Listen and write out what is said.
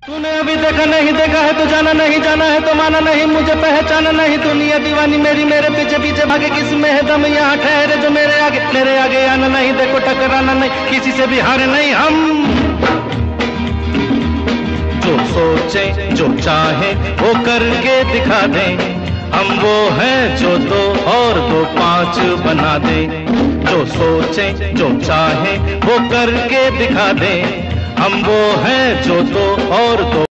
तूने अभी देखा नहीं देखा है तो जाना नहीं, जाना है तो माना नहीं, मुझे पहचाना नहीं, दुनिया दीवानी मेरी मेरे पीछे पीछे भागे, किस में है दम यहाँ ठहरे जो मेरे आगे आना नहीं, देखो टकराना नहीं, किसी से भी हारे नहीं हम। जो सोचे जो चाहे वो करके दिखा दे, हम वो हैं जो 2 और 2 5 बना दे। जो सोचे जो चाहे वो करके दिखा दे, हम वो हैं जो 2 और 2